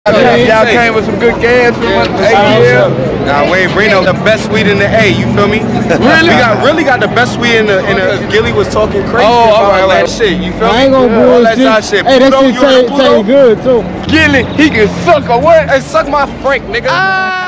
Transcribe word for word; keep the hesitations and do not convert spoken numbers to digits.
Y'all came with some good gas. Nah, we ain't bring no the best weed in the A. You feel me? Really? We got really got the best weed in the in the. Gillie was talking crazy oh, about right, all that right. shit. You feel I ain't me? gonna All bullshit. that shit. Hey, that Pluto, shit taste good too. Gillie, he can suck a what? Hey, suck my Frank, nigga. Ah.